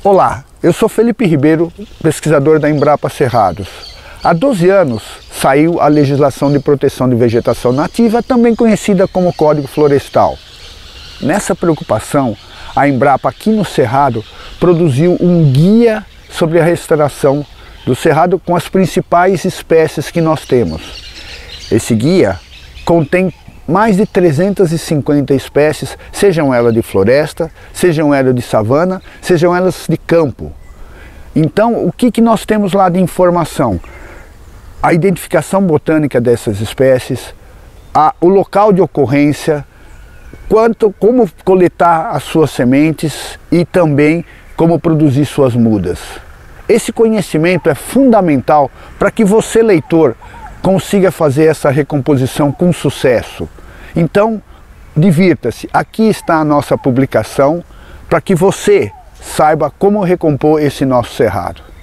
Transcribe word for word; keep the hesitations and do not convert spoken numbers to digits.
Olá, eu sou Felipe Ribeiro, pesquisador da Embrapa Cerrados. Há doze anos saiu a legislação de proteção de vegetação nativa, também conhecida como Código Florestal. Nessa preocupação, a Embrapa aqui no Cerrado produziu um guia sobre a restauração do Cerrado com as principais espécies que nós temos. Esse guia contém mais de trezentas e cinquenta espécies, sejam elas de floresta, sejam elas de savana, sejam elas de campo. Então, o que, que nós temos lá de informação? A identificação botânica dessas espécies, a, o local de ocorrência, quanto, como coletar as suas sementes e também como produzir suas mudas. Esse conhecimento é fundamental para que você, leitor, consiga fazer essa recomposição com sucesso. Então, divirta-se. Aqui está a nossa publicação para que você saiba como recompor esse nosso cerrado.